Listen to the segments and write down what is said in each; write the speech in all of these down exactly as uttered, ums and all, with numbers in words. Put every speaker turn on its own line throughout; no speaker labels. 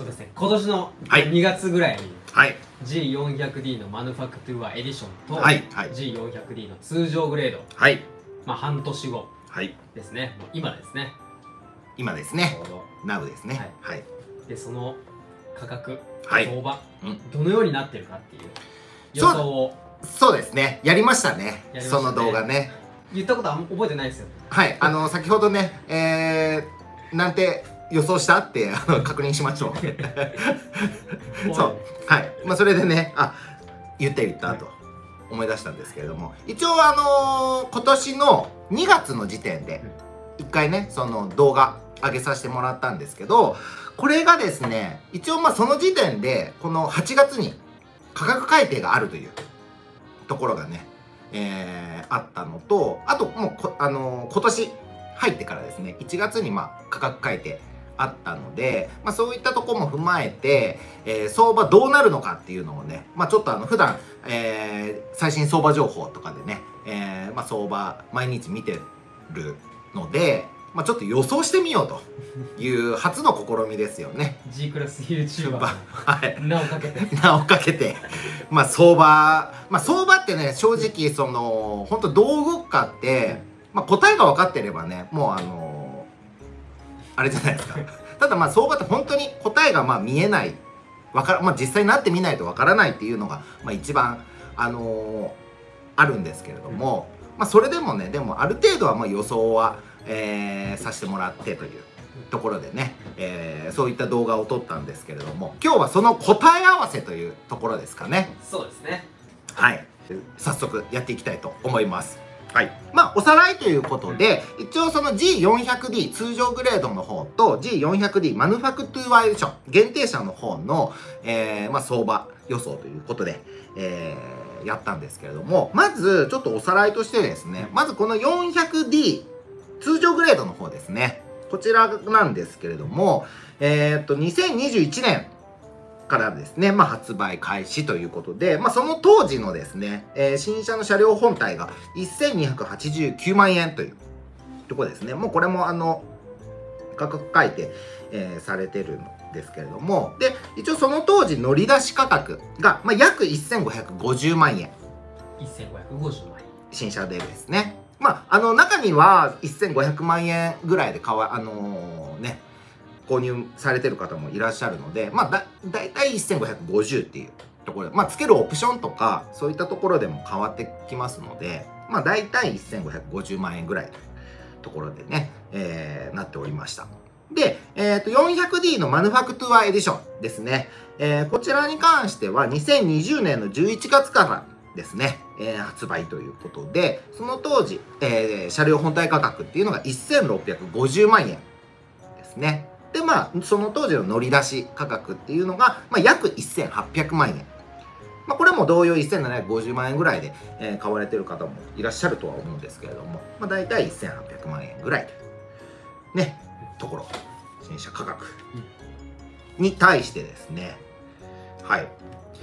とですね、今年の
はい、
にがつぐらいに、
はい、
ジーよんひゃくディー のマヌファクトゥアエディションと、
はいはい、
ジーよんひゃくディー の通常グレード、
はい、
まあ半年後
はい、
ですね、もう今ですね。
今ですね。
ちょうど
Now ですね。はい。
で、その価格、
はい、
相場、
うん、
どのようになってるかっていう予想を。
そうですね。やりましたね。
やりましたね、
その動画ね。
言ったことは覚えてないですよ。
はい、あの先ほどね、えー、なんて予想したってあの確認しましょう。そう、はい、まあそれでね、あ、言った言ったと思い出したんですけれども、一応あのー、今年のにがつの時点で一回ね、その動画上げさせてもらったんですけど、これがですね、一応まあその時点でこのはちがつに価格改定があるというところがね、えー、あったのと、あともうこ、あのー、今年入ってからですね、いちがつにまあ価格改定あったので、まあ、そういったところも踏まえて、えー、相場どうなるのかっていうのをね、まあ、ちょっとあの普段、えー、最新相場情報とかでね、えーまあ、相場毎日見てるので、まあ、ちょっと予想してみようという初の試みですよね。
G クラス YouTuber
はい、
名をかけて
名をかけてまあ相場まあ相場ってね、正直その本当どう動くかって、まあ、答えが分かってればね、もうあのー、あれじゃないですか。ただまあ相場って本当に答えがまあ見えない、わか、まあ、実際になってみないと分からないっていうのが、まあ、一番あのー、あるんですけれども、うん、まあそれでもね、でもある程度はまあ予想はえー、させてもらってというところでね、えー、そういった動画を撮ったんですけれども、今日はその答え合わせというところですかね。
そうですね。
はい、早速やっていきたいと思います。はい、まあおさらいということで、一応その ジーよんひゃくディー 通常グレードの方と ジーよんひゃくディー マヌファクトゥアエディション限定車の方の、えーまあ、相場予想ということで、えー、やったんですけれども、まずちょっとおさらいとしてですね、まずこの よんひゃくディー通常グレードの方ですね。こちらなんですけれども、えー、っと、にせんにじゅういちねんからですね、まあ、発売開始ということで、まあ、その当時のですね、えー、新車の車両本体がせんにひゃくはちじゅうきゅうまんえんというところですね。もうこれもあの、価格改定、えー、されてるんですけれども、で、一応その当時乗り出し価格が、まあ、約せんごひゃくごじゅうまんえん。
せんごひゃくごじゅうまんえん。
新車でですね。まあ、あの中にはせんごひゃくまんえんぐらいで買わ、あのー、ね、購入されてる方もいらっしゃるので、まあ、だだいたいせんごひゃくごじゅうっていうところで、まあ、つけるオプションとかそういったところでも変わってきますので、まあ、だいたいせんごひゃくごじゅうまんえんぐらいというところでね、えー、なっておりました。で、えー、と よんひゃくディー のマヌファクトゥアエディションですね、えー、こちらに関してはにせんにじゅうねんのじゅういちがつからですね、えー、発売ということで、その当時、えー、車両本体価格っていうのがせんろっぴゃくごじゅうまんえんですね。で、まあ、その当時の乗り出し価格っていうのが、まあ、約せんはっぴゃくまんえん。まあ、これも同様せんななひゃくごじゅうまんえんぐらいで、えー、買われてる方もいらっしゃるとは思うんですけれども、まあ、大体せんはっぴゃくまんえんぐらいというね、ところ、新車価格に対してですね、はい。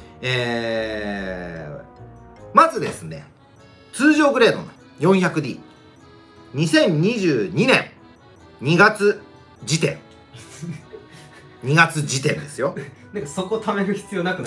えー、まずですね、通常グレードの よんひゃくディー、にせんにじゅうにねんにがつ時点。にがつ時点ですよ。
なんかそこ貯める必要なくない？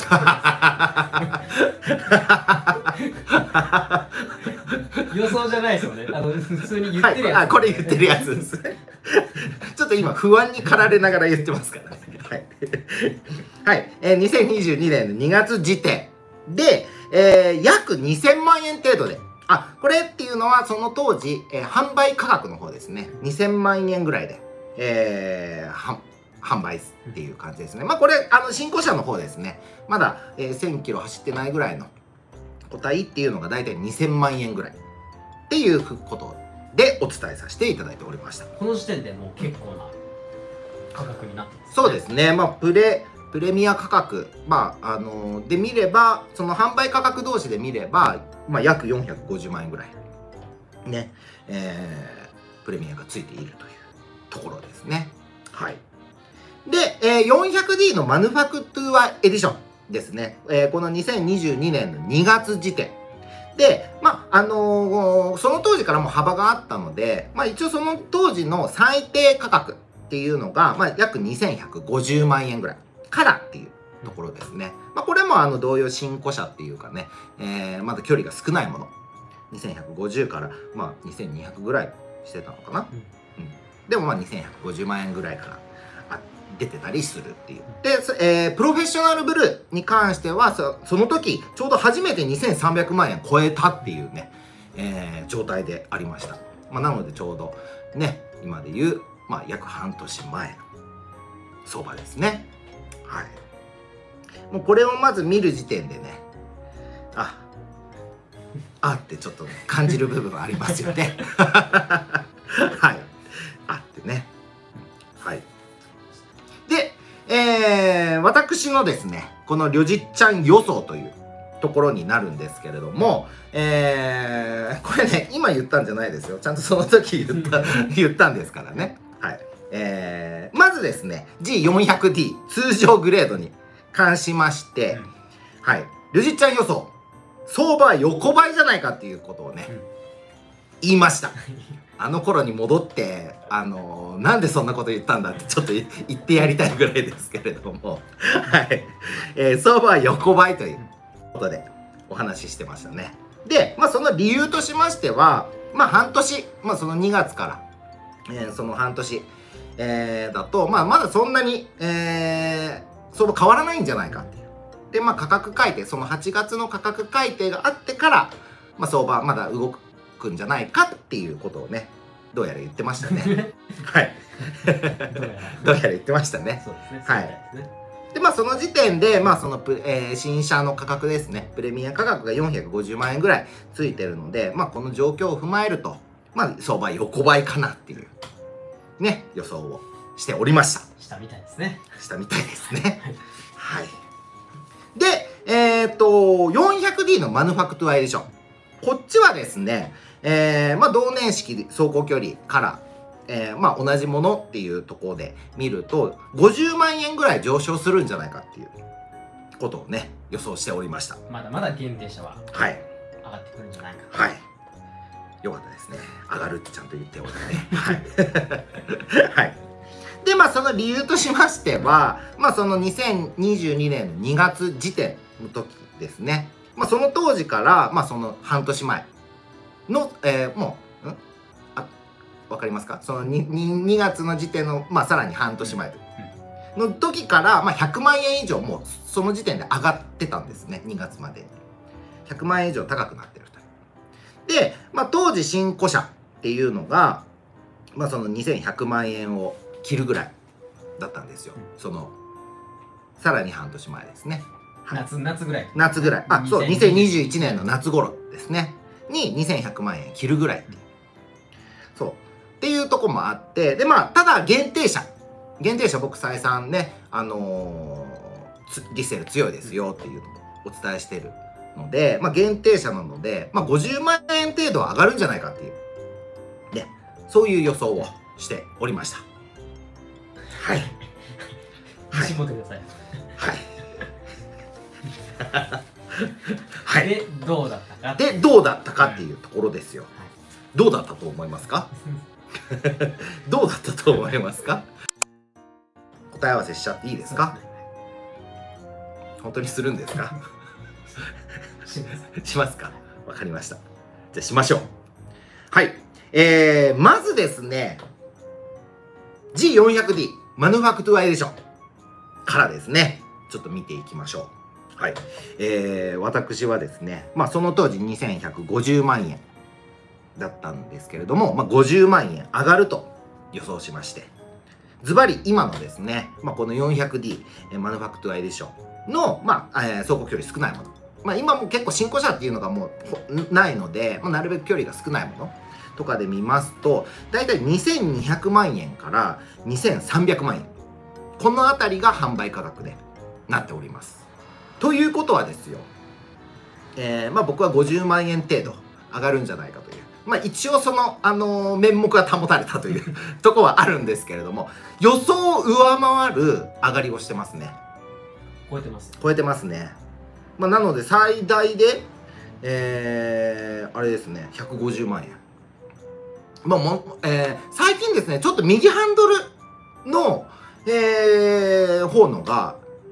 予想じゃないですよね。あの普通に言ってるやつ、ね。
はい、あ、これ言ってるやつですね。ちょっと今不安に駆られながら言ってますからね。はい。はい、えー、にせんにじゅうにねんのにがつ時点で、えー、約にせんまんえん程度で。あ、これっていうのはその当時、えー、販売価格の方ですね。にせんまんえんぐらいで、えー、販売っていう感じですね。まあこれ、あの、新古車の方ですね。まだ、えー、せんキロ走ってないぐらいの個体っていうのが大体にせんまんえんぐらいっていうことでお伝えさせていただいておりました。
この時点でもう結構な価格になってますね。
そうですね。まあ、プレ、プレミア価格、まあ、あのー、で見れば、その販売価格同士で見れば、まあ、約よんひゃくごじゅうまんえんぐらい、ね、えー、プレミアがついているというところですね。はい。で、えー、よんひゃくディー のマヌファクトゥアエディションですね。えー、このにせんにじゅうにねんのにがつ時点。で、まあ、あのー、その当時からも幅があったので、まあ、一応その当時の最低価格っていうのが、まあ、約にせんひゃくごじゅうまんえんぐらい。 からっていうところですね。まあ、これもあの同様新古車っていうかね、えー、まだ距離が少ないものにせんひゃくごじゅうからまあにせんにひゃくぐらいしてたのかな、うんうん、でもまあにせんひゃくごじゅうまんえんぐらいからあ出てたりするっていう。で、えー、プロフェッショナルブルーに関しては そ, その時ちょうど初めてにせんさんびゃくまんえん超えたっていうね、えー、状態でありました。まあ、なのでちょうどね今でいう、まあ、約半年前の相場ですね。はい。もうこれをまず見る時点でね、ああってちょっと、ね、感じる部分はありますよね。はい。あってね。はい。で、えー、私のですね、このりょじっちゃん予想というところになるんですけれども、えー、これね、今言ったんじゃないですよ。ちゃんとその時言った、言ったんですからね。はい。えー、まずですね、ジーよんひゃくディー 通常グレードに関しまして、うん、はい。りょじっちゃん予想、相場は横ばいじゃないかっていうことをね、うん、言いました。あの頃に戻って、あのー、なんでそんなこと言ったんだってちょっと言ってやりたいぐらいですけれども、はい。えー、相場は横ばいということでお話ししてましたね。で、まあその理由としましては、まあ半年、まあそのにがつから、えー、その半年、えー、だと、まあまだそんなに、えー、相場変わらないんじゃないかっていう。で、まあ価格改定、そのはちがつの価格改定があってから、まあ相場まだ動くんじゃないかっていうことをね、どうやら言ってましたね。はい。どうやら言ってましたね。
そうですね。
はい。で、まあその時点で、まあそのプ、えー、新車の価格ですね、プレミア価格がよんひゃくごじゅうまんえんぐらいついてるので、まあこの状況を踏まえると、まあ相場横ばいかなっていう、ね、予想をしておりました。
したみたいですね。
したみたいですね。はい。で、えっと、よんひゃくディー のマヌファクトゥアエディション。こっちはですね、えー、まあ同年式走行距離から、えー、まあ同じものっていうところで見るとごじゅうまんえんぐらい上昇するんじゃないかっていうことをね予想しておりました。
まだまだ限定車は
はい
上がってくるんじゃないか。
はい、よかったですね。上がるってちゃんと言っておいてね。はい、はい、でまあその理由としましては、まあそのにせんにじゅうにねんのにがつ時点の時ですね、まあその当時からまあその半年前の、えー、もう、んあ、わかりますか？その 2, にがつの時点の、まあ、さらに半年前の時から、まあ、ひゃくまんえん以上もうその時点で上がってたんですね。にがつまでにひゃくまんえん以上高くなってると。で、まあ、当時新古車っていうのが、まあ、そのにせんひゃくまんえんを切るぐらいだったんですよ。そのさらに半年前ですね。
夏夏ぐらい
夏ぐらい、あ、そう、にせんにじゅういちねんの夏頃ですねににせんひゃくまんえん切るぐらいっていう、そうっていうとこもあって、でまあただ限定車限定車僕再三ね、あのー、リセル強いですよっていうのをお伝えしてるので、まあ限定車なので、まあ、ごじゅうまんえん程度は上がるんじゃないかっていうね、そういう予想をしておりました。はい。
自信持ってください。
はい。はい、
でどうだったか
でどうだったかっていうところですよ。はい、どうだったと思いますか？どうだったと思いますか？答え合わせしちゃっていいですか？本当にするんですか？しますか？わかりました。じゃあしましょう。はい、えー、まずですね ジーよんひゃくディー マヌファクトゥアエディションからですね、ちょっと見ていきましょう。はい、えー、私はですね、まあその当時にせんひゃくごじゅうまんえんだったんですけれども、まあ、ごじゅうまんえん上がると予想しまして、ズバリ今のですね、まあ、この よんひゃくディー マヌファクトゥアエディションの、まあえー、走行距離少ないもの、まあ、今も結構新古車っていうのがもうないので、まあ、なるべく距離が少ないものとかで見ますと、だいたいにせんにひゃくまんえんからにせんさんびゃくまんえん、この辺りが販売価格でなっております。ということはですよ、えー、まあ僕はごじゅうまんえん程度上がるんじゃないかという、まあ一応その、あのー、面目が保たれたというとこはあるんですけれども、予想を上回る上がりをしてますね。
超えてます。
超えてますね。まあなので最大で、えー、あれですね、ひゃくごじゅうまんえん。まあも、えー、最近ですね、ちょっと右ハンドルの、えー、方のが、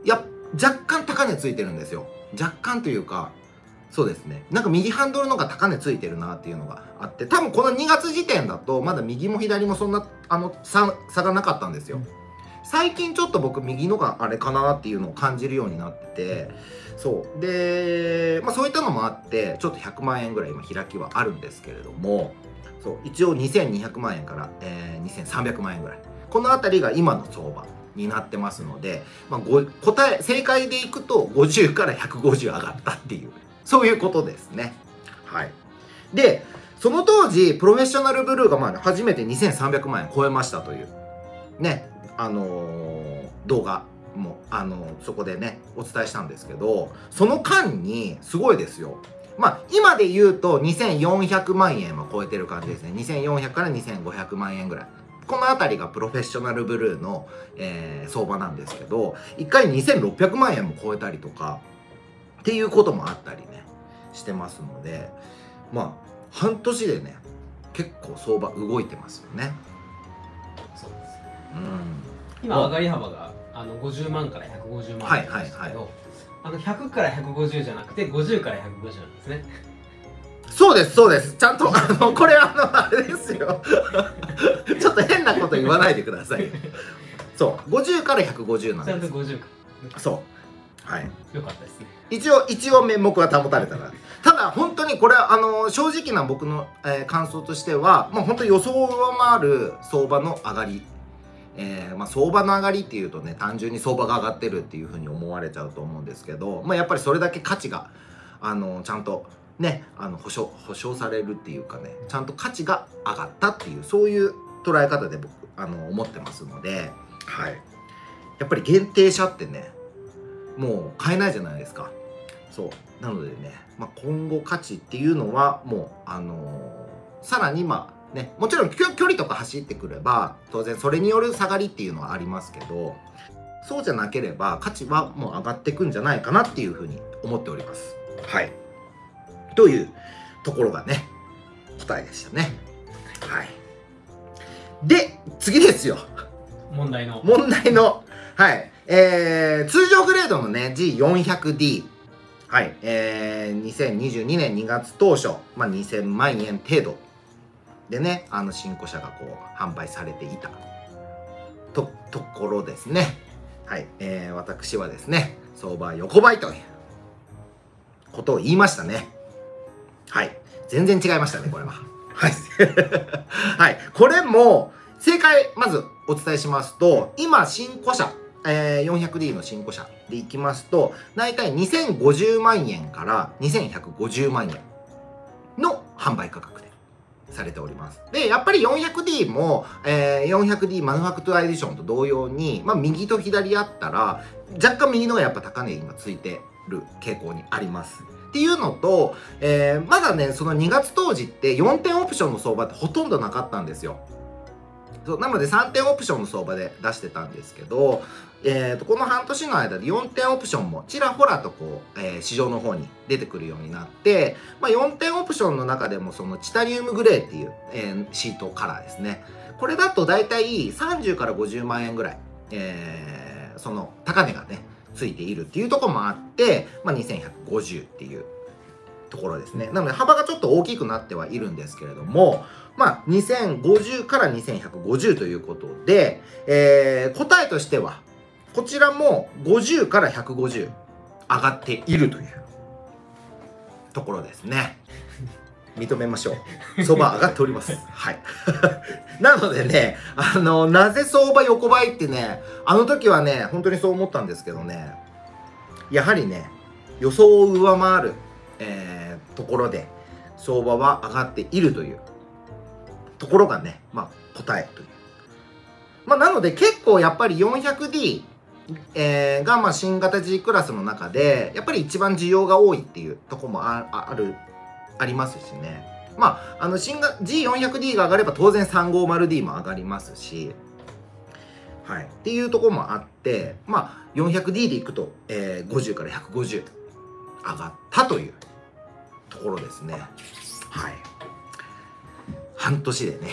や若干高値ついてるんですよ。若干というか、そうですね。なんか右ハンドルの方が高値ついてるなっていうのがあって、多分このにがつ時点だとまだ右も左もそんなあの差差がなかったんですよ。最近ちょっと僕右のがあれかなっていうのを感じるようになってて、そうで、まあ、そういったのもあってちょっとひゃくまんえんぐらい今開きはあるんですけれども、そう一応にせんにひゃくまんえんから、えー、にせんさんびゃくまんえんぐらい、この辺りが今の相場になってますので、まあ、ご答え正解でいくとごじゅうからひゃくごじゅう上がったっていう、そういうことですね。はい。でその当時プロフェッショナルブルーがまあ初めてにせんさんびゃくまんえん超えましたというね、あのー、動画も、あのー、そこでねお伝えしたんですけど、その間にすごいですよ。まあ今で言うとにせんよんひゃくまんえんは超えてる感じですね。にせんよんひゃくからにせんごひゃくまんえんぐらい、この辺りがプロフェッショナルブルーの、えー、相場なんですけど、いっかいにせんろっぴゃくまんえんも超えたりとかっていうこともあったりねしてますので、まあ半年でね結構相場動いてますよね。
そうです。
うん、
今上がり幅があのごじゅうまんからひゃくごじゅうまんなんですけど、はいはいはい、あのひゃくからひゃくごじゅうじゃなくてごじゅうからひゃくごじゅうなんですね。
そうですそうです。ちゃんとあのこれあのあれですよちょっと変なこと言わないでください。そうごじゅうからひゃくごじゅうなんです。
ちゃんとごじゅうか。
そうはい、
よかったですね。
一応一応面目は保たれたら、ただ本当にこれはあの正直な僕の、えー、感想としては、もう本当に予想を上回る相場の上がり、えーまあ、相場の上がりっていうとね単純に相場が上がってるっていうふうに思われちゃうと思うんですけど、まあ、やっぱりそれだけ価値があのちゃんとねあの保証保証されるっていうかね、ちゃんと価値が上がったっていう、そういう捉え方で僕あの思ってますので、はい、やっぱり限定車ってねもう買えないじゃないですか。そうなのでね、まあ、今後価値っていうのはもうあのー、さらにまあね、もちろん距離とか走ってくれば当然それによる下がりっていうのはありますけど、そうじゃなければ価値はもう上がっていくんじゃないかなっていうふうに思っております。はい、というところがね答えでしたね。はい、で次ですよ、
問題の
問題のはいえー、通常グレードのね ジーよんひゃくディー、 はい、えー、にせんにじゅうにねんにがつ当初、まあ、にせんまんえん程度でねあの新古車がこう販売されていた と, ところですね。はい、えー、私はですね相場横ばいということを言いましたね。はい、全然違いましたねこれは。はい、はい、これも正解まずお伝えしますと、今新古車、えー、よんひゃくディー の新古車でいきますと大体にせんごじゅうまんえんからにせんひゃくごじゅうまんえんの販売価格でされております。でやっぱり よんひゃくディー も、えー、よんひゃくディー マヌファクトゥアエディションと同様に、まあ、右と左あったら若干右の方がやっぱ高値今ついてる傾向にありますっていうのと、えー、まだねそのにがつ当時ってよんてんオプションの相場ってほとんどなかったんですよ。そうなのでさんてんオプションの相場で出してたんですけど、えー、とこの半年の間でよんてんオプションもちらほらとこう、えー、市場の方に出てくるようになって、まあ、よんてんオプションの中でもそのチタニウムグレーっていう、えー、シートカラーですね。これだとだいたいさんじゅうからごじゅうまんえんぐらい、えー、その高値がねついているっていうところもあって、まあ、にせんひゃくごじゅうっていうところですね。なので幅がちょっと大きくなってはいるんですけれども、まあ、にせんごじゅうからにせんひゃくごじゅうということで、えー、答えとしてはこちらもごじゅうからひゃくごじゅう上がっているというところですね。認めましょう。相場上がっております。はい。なのでね、あの、なぜ相場横ばいってね、あの時はね、本当にそう思ったんですけどね、やはりね、予想を上回る、えー、ところで相場は上がっているというところがね、まあ答えという。まあなので結構やっぱり よんひゃくディー、えー、がまあ新型 G クラスの中でやっぱり一番需要が多いっていうところもああるありますしね。まああの新型 ジーよんひゃくディー が上がれば当然 さんごーまるディー も上がりますし、はい、っていうところもあって、まあ よんひゃくディー でいくと、えー、ごじゅうからひゃくごじゅう上がったというところですね。はい。半年でね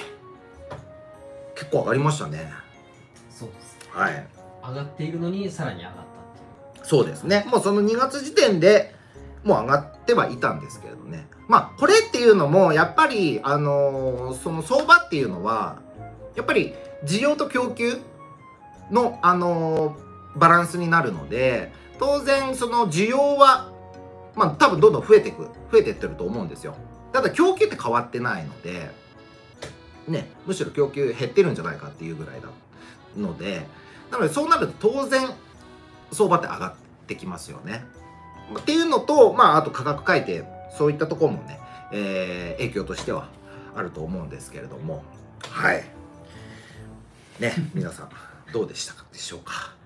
結構上がりましたね。
そうです。
はい。
上がっているのにさらに上がったっていう。
そうですね。もうそのにがつ時点でもう上がってはいたんですけれどね。まあこれっていうのもやっぱりあのー、その相場っていうのはやっぱり需要と供給のあのー、バランスになるので、当然その需要はまあ多分どんどん増えていく増えていってると思うんですよ。ただ供給って変わってないのでね、むしろ供給減ってるんじゃないかっていうぐらいだので、なのでそうなると当然相場って上がってきますよね。っていうのと、まああと価格改定、そういったところもね、えー、影響としてはあると思うんですけれども、はい。ね、皆さんどうでしたでしょうか。